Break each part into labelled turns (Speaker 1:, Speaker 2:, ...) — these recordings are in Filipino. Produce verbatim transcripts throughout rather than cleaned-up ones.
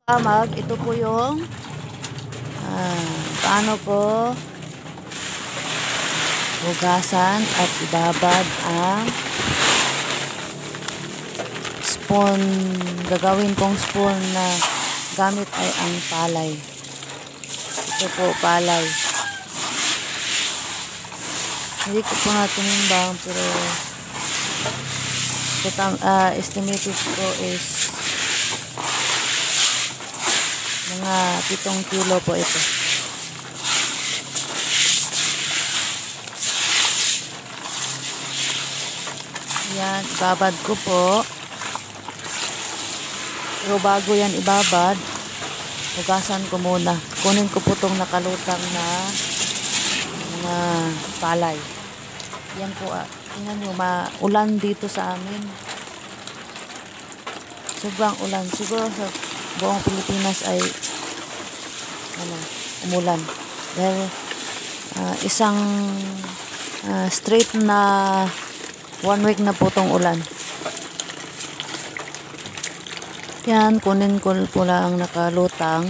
Speaker 1: Mag, ito po yung ah, paano ko hugasan at ibabad ang spoon. Gagawin kong spoon na gamit ay ang palay. Ito po palay. Hindi ko po na tinimbang pero total, uh, estimated ko is mga pitong kilo po ito. Yan, ibabad ko po. Pero bago yan ibabad, hugasan ko muna. Kunin ko po itong nakalutang na mga palay. Yan po ah. Tingnan nyo, maulan dito sa amin. Sobrang ulan. Siguro sa buong Pilipinas ay ano, umulan. Dahil uh, isang uh, straight na one week na po itong ulan. Yan, kunin ko po lang nakalutang.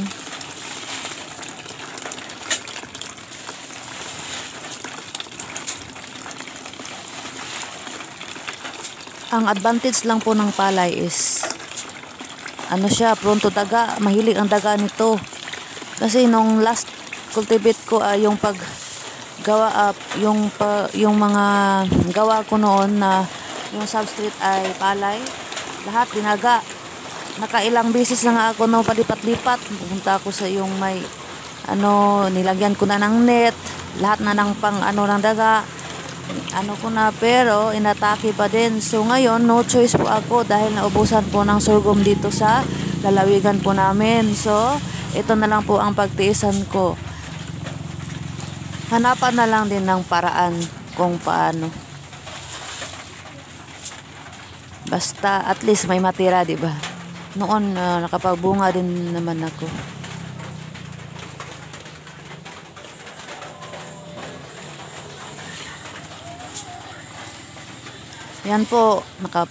Speaker 1: Ang advantage lang po ng palay is ano siya, pronto daga. Mahilig ang daga nito. Kasi nung last cultivate ko uh, yung pag gawa up, uh, yung pa, yung mga gawa ko noon na yung substrate ay palay, lahat dinaga. Nakailang beses na nga ako no palipat-lipat. Pupunta ako sa yung may ano, nilagyan ko na ng net, lahat na ng pang ano ng daga. Ano ko na, pero inatake pa din. So ngayon no choice po ako dahil naubusan po ng sorghum dito sa lalawigan po namin. So ito na lang po ang pagtiisan ko. Hanapan na lang din ng paraan kung paano. Basta at least may matira, di ba? Noon uh, nakapagbunga din naman ako. Yan po, naka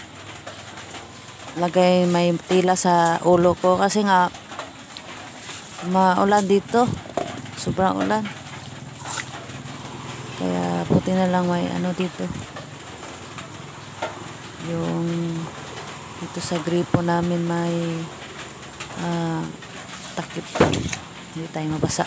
Speaker 1: lagay may tila sa ulo ko kasi nga maulan dito. Sobrang ulan. Kaya puti na lang may ano dito. Yung dito sa gripo namin may uh, takip. Hindi tayo mabasa.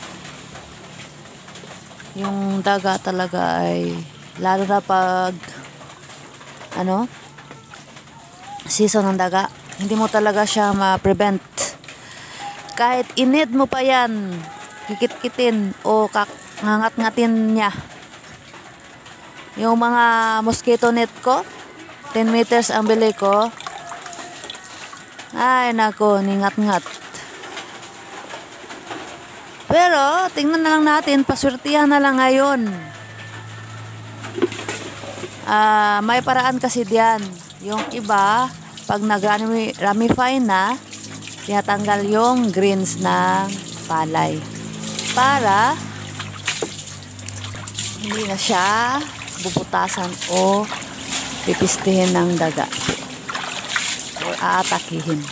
Speaker 1: Yung daga talaga ay lalo na pag ano season ng daga, hindi mo talaga siya ma-prevent. Kahit inid mo pa yan, hikit-kitin o ngangat-ngatin niya. Yung mga mosquito net ko, ten meters ang bili ko. Ay nako, ningat-ngat. Pero tingnan na lang natin, paswertihan na lang ngayon. Uh, may paraan kasi diyan. Yung iba, pag nag-ramify na, tinatanggal yung greens ng palay para hindi na siya bubutasan o pipistihin ng daga o aatakihin.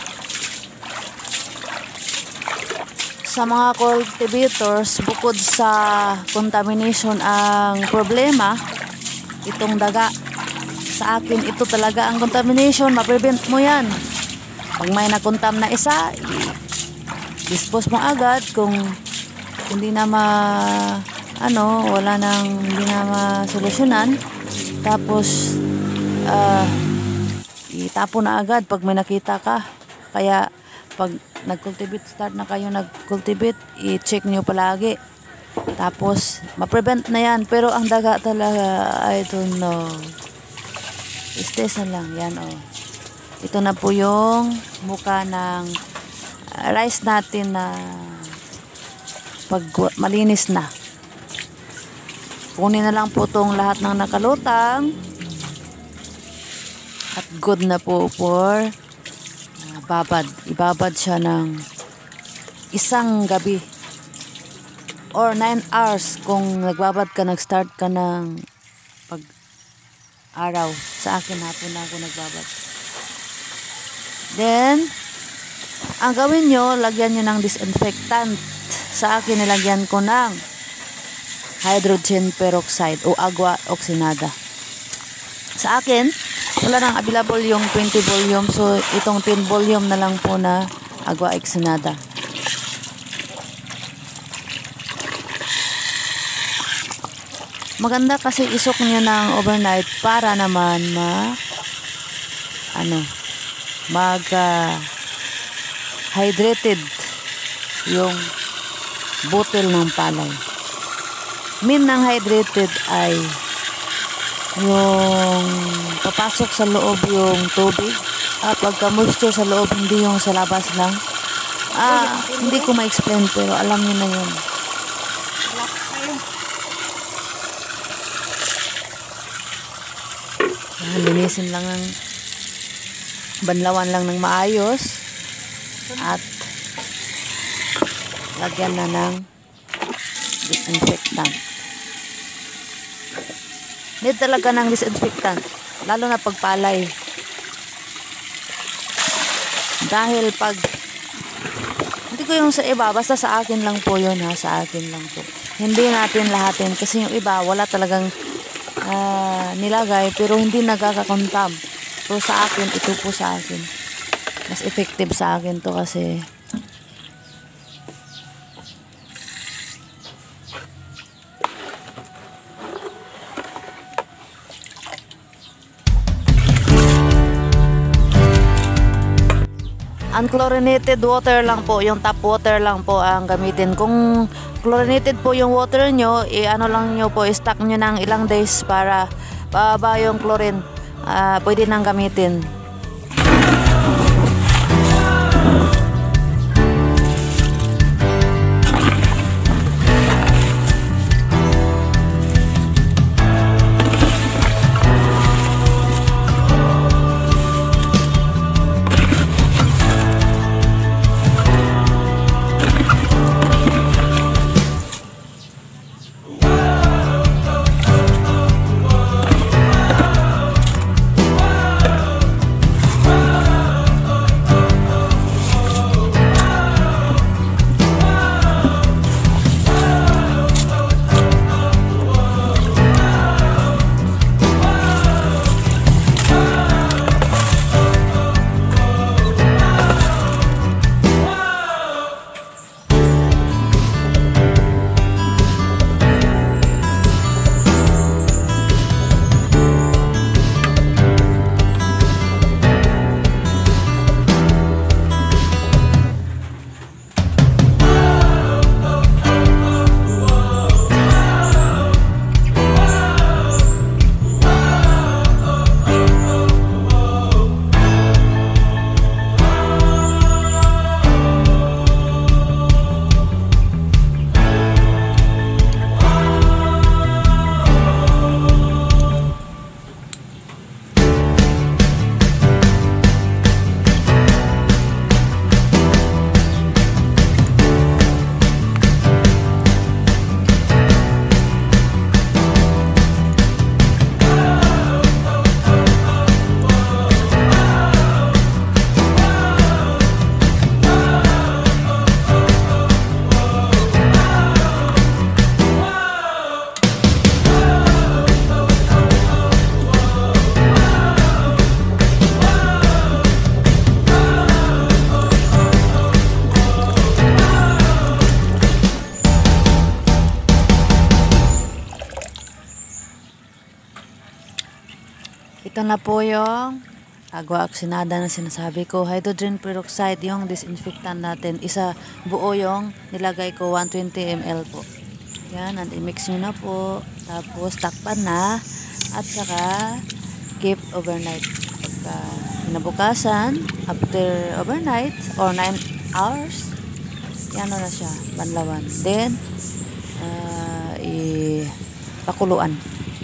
Speaker 1: Sa mga cultivators, bukod sa contamination ang problema, itong daga. Sa akin, ito talaga ang contamination. Ma-prevent mo yan. Pag may nakontam na isa, dispose mo agad. Kung hindi na ma ano, wala nang hindi na masolusyonan, tapos uh, itapon na agad pag may nakita ka. Kaya pag nag-cultivate, start na kayo nag-cultivate, i-check nyo palagi. Tapos ma-prevent na yan. Pero ang daga talaga, I don't know, istesan lang yan. Oh, ito na po yung muka ng uh, rice natin na pag malinis na. Kunin na lang po itong lahat ng nakalutang at good na po for uh, babad. Ibabad siya ng isang gabi or nine hours kung nagbabad ka, nag-start ka ng pag araw. Sa akin hapon na ako nagbabad. Then Ang gawin nyo, lagyan nyo ng disinfectant. Sa akin, nilagyan ko ng hydrogen peroxide o agua oxinada. Sa akin, wala nang available yung twenty volume. So, itong ten volume na lang po na agua oxinada. Maganda kasi isok niya ng overnight para naman ma ano mag uh, hydrated yung butil ng palay. Mean ng hydrated ay yung papasok sa loob yung tubig, ah, pagka-moisture sa loob, hindi yung sa labas lang. Ah, hindi ko ma-explain pero alam niyo na yun. Ah, linisin lang ng banlawan lang ng maayos at lagyan na ng disinfectant. Need talaga ng disinfectant, lalo na pagpalay. Dahil pag, hindi ko yung sa iba, basta sa akin lang po yun ha, sa akin lang po. Hindi natin lahatin kasi yung iba, wala talagang uh, nilagay pero hindi nagkakakontam. Pero sa akin, ito po sa akin. Mas effective sa akin to kasi unchlorinated water lang po, yung tap water lang po ang gamitin. Kung chlorinated po yung water nyo, i-ano lang nyo po, i-stock nyo ng ilang days para bababa yung chlorine. Uh, pwede nang gamitin. Ito na po yung agua oxinada na sinasabi ko. Hydrogen peroxide yung disinfectant natin. Isa buo yung nilagay ko, one hundred twenty milliliters po. Yan, and i-mix nyo na po. Tapos takpan na. At saka keep overnight. Pagka nabukasan, after overnight or nine hours, yan na siya, banlawan. Then, uh, i-pakuluan.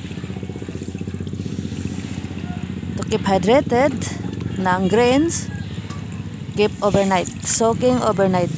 Speaker 1: To keep hydrated ng grains, keep overnight, soaking overnight.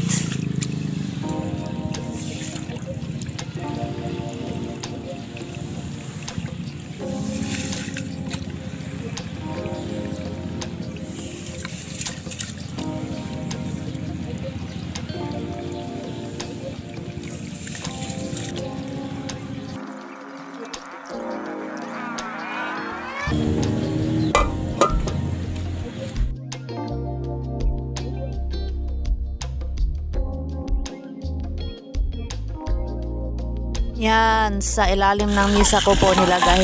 Speaker 1: Yan, sa ilalim ng misa ko po nilagay.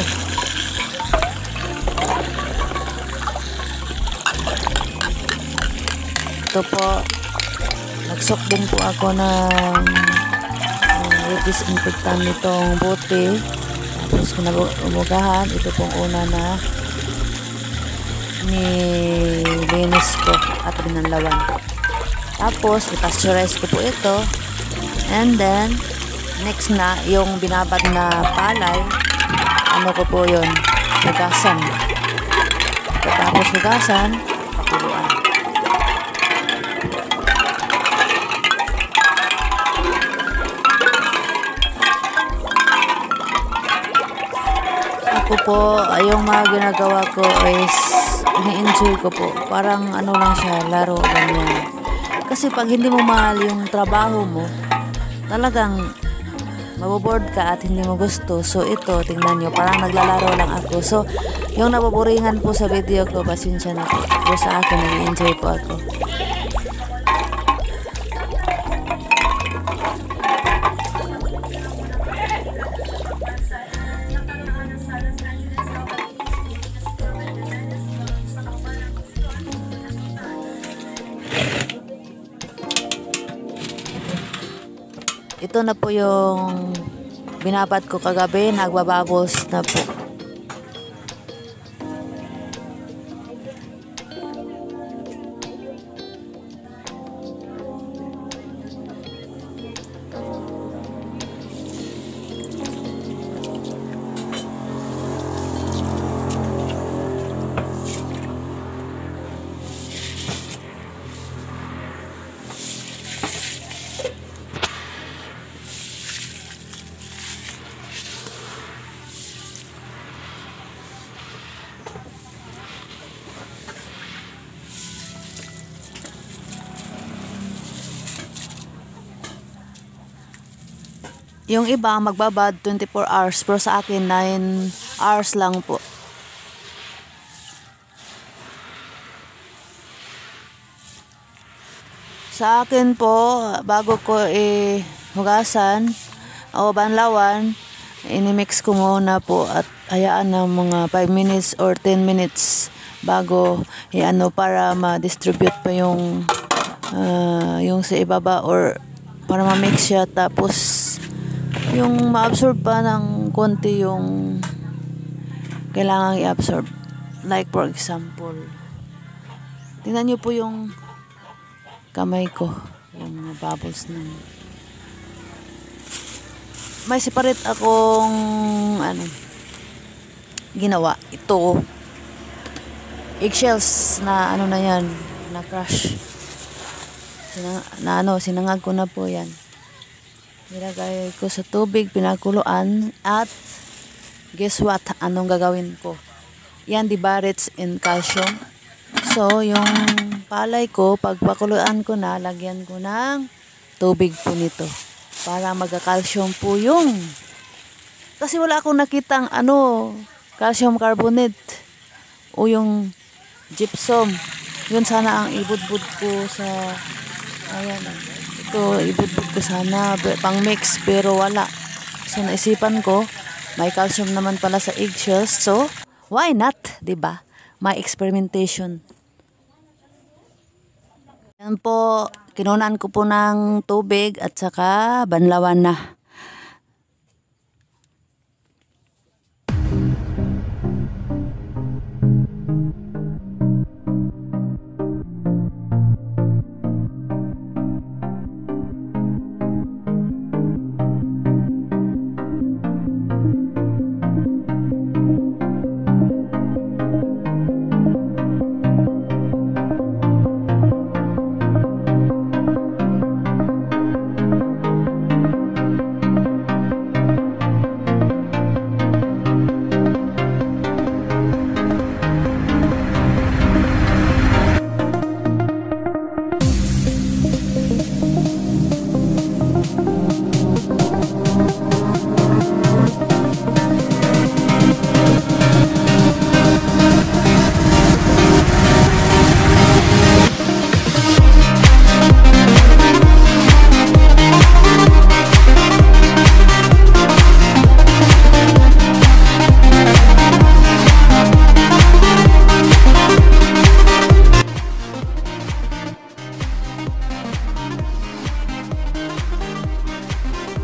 Speaker 1: Ito po, nagsukbong po ako ng uh, disinfectant nitong bote. Tapos kinabugahan, ito pong una na nilinis ko at binanlawan. Tapos, ipasteurize ko po ito. And then, next na, yung binabad na palay, ano ko po yun, hugasan. Tapos hugasan, pakuluan. Ako po, yung mga ginagawa ko is, ini-enjoy ko po. Parang ano lang siya, laro, ganyan. Kasi pag hindi mo mahal yung trabaho mo, talagang maboboard ka at hindi mo gusto. So ito, tingnan nyo, parang naglalaro lang ako. So, yung nababoringan po sa video ko, pasensya na po. Pero sa akin, nag-enjoy po ako. Ito na po yung binabad ko kagabi, nagbababos na po. Yung iba magbabad twenty-four hours, pero sa akin nine hours lang po. Sa akin po, bago ko i-hugasan o banlawan, inimix ko muna po at hayaan ng mga five minutes or ten minutes bago i-ano para ma-distribute pa yung uh, yung sa ibaba or para ma-mix siya, tapos yung ma-absorb pa ng konti yung kailangang i-absorb. Like for example, tingnan nyo po yung kamay ko, yung mga bubbles na may separate akong ano ginawa. Ito eggshells na ano na yan, na crush Sinang, na ano sinangag ko na po yan. Nilagay ko sa tubig, pinakuluan, at guess what? Anong gagawin ko? Yan, dibarits in calcium. So, yung palay ko, pag pakuluan ko na, lagyan ko ng tubig po nito. Para magka-calcium po yung... Kasi wala akong nakitang ano, calcium carbonate o yung gypsum. Yun sana ang ibudbud ko sa... Ayan, ito ibudbud ko sana pang mix, pero wala. So naisipan ko may calcium naman pala sa eggshells, so why not, 'di ba? May experimentation. Yan po, kinunan ko po ng tubig at saka banlawan na.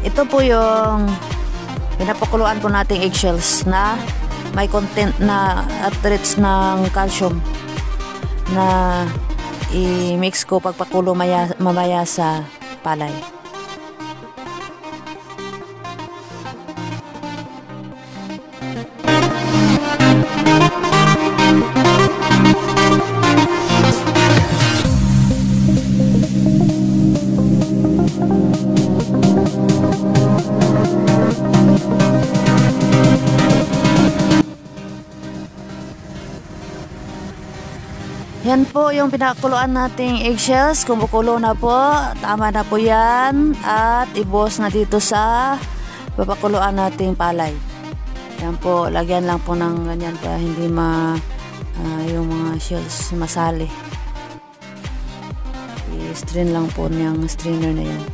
Speaker 1: ito po yung pinapakuluan po nating eggshells na may content na at rich ng calcium na i-mix ko pagpakulo maya, mamaya sa palay. Yan po yung pinakuluan nating eggshells. Kumukulo na po. Tama na po yan. At ibos na dito sa papakuluan nating palay. Yan po. Lagyan lang po ng ganyan para hindi ma uh, yung mga shells masali. I-strain lang po niyang strainer na yan.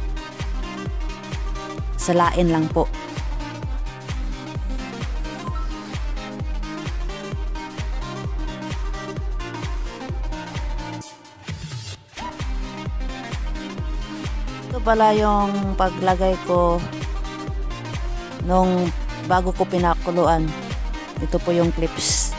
Speaker 1: Salain lang po. Ito pala yung paglagay ko nung bago ko pinakuluan. Ito po yung clips.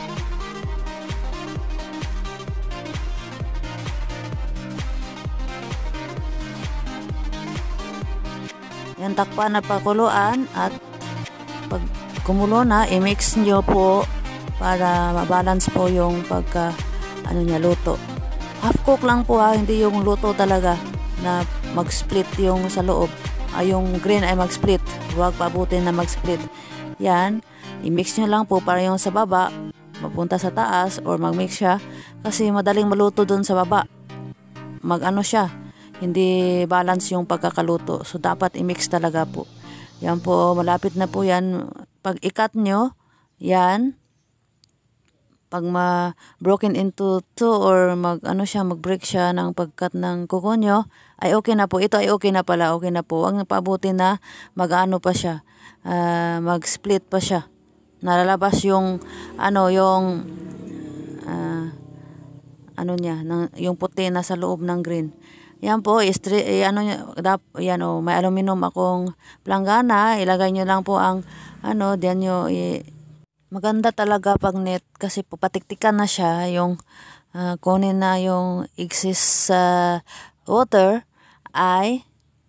Speaker 1: Yan, takpan na pakuluan at pag kumulo na, i-mix nyo po para mabalance po yung pagka ano niya, luto. Half cook lang po ha, hindi yung luto talaga na mag-split yung sa loob. Ay, yung green ay mag-split. Huwag pabutin na mag-split. Yan, i-mix nyo lang po para yung sa baba mapunta sa taas or mag-mix siya kasi madaling maluto dun sa baba. Mag-ano siya, hindi balance yung pagkakaluto. So, dapat i-mix talaga po. Yan po, malapit na po yan. Pag ikat nyo, yan, pag ma-broken into two or mag ano siya, mag-break siya ng pagkat ng kuko nyo, ay okay na po. Ito ay okay na pala, okay na po. Huwag pabuti na mag-ano pa siya, uh, mag-split pa siya. Nalalabas yung ano, yung uh, ano niya, ng, yung puti na sa loob ng green. Yan po, istri, eh, ano, dap, yan o, may aluminum akong planggana. Ilagay nyo lang po ang ano, diyan nyo i maganda talaga pag net kasi po patiktikan na siya yung uh, kunin na yung excess uh, water ay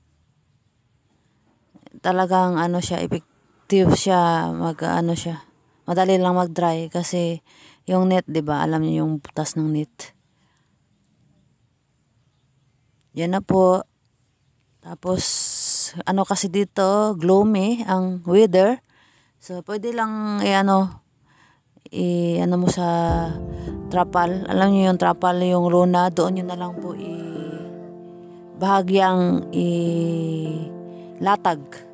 Speaker 1: talagang ano siya, effective siya, mag ano siya, madali lang mag dry kasi yung net, di ba, alam niyo yung butas ng net. Yan na po. Tapos ano kasi dito, gloomy ang weather. So, pwede lang, eh, ano, i, ano mo sa trapal. Alam niyo yung trapal, yung luna, doon nyo na lang po i, bahagyang i, latag.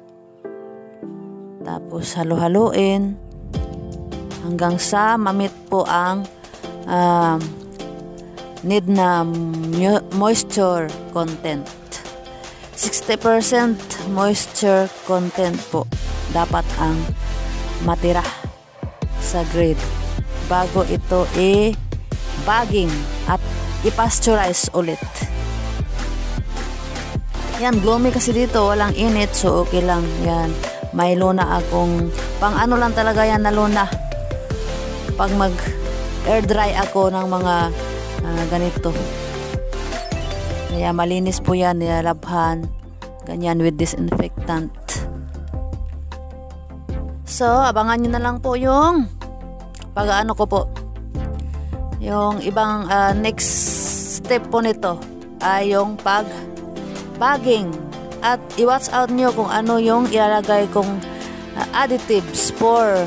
Speaker 1: Tapos, halo-haloin hanggang sa mamit po ang um, need na moisture content. sixty percent moisture content po dapat ang matira sa grade bago ito i-bagging at i-pasteurize ulit. Yan, gloomy kasi dito, walang init, so okay lang. Yan, may luna akong pang ano lang talaga yan na luna pag mag air dry ako ng mga uh, ganito. Kaya malinis po yan, nilalabhan ganyan with disinfectant. So, abangan nyo na lang po yung pag-ano ko po. Yung ibang uh, next step po nito ay yung pag-bagging. At i-watch out nyo kung ano yung ilalagay kong uh, additives for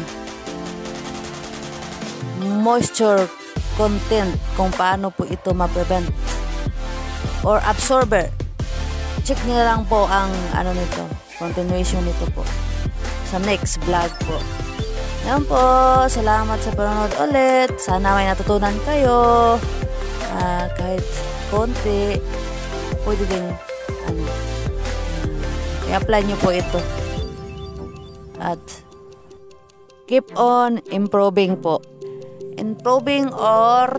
Speaker 1: moisture content. Kung paano po ito ma-prevent. Or absorber. Check nyo lang po ang ano nito, continuation nito po sa next vlog po. Yan po, salamat sa panonood ulit. Sana may natutunan kayo. Uh, kahit konti, pwede din ano, uh, i-apply nyo po ito. At keep on improving po. Improving or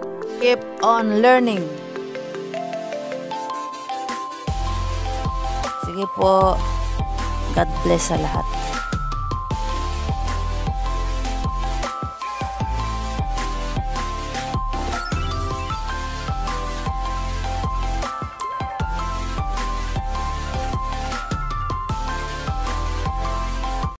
Speaker 1: keep on learning. Sige po. God bless sa lahat.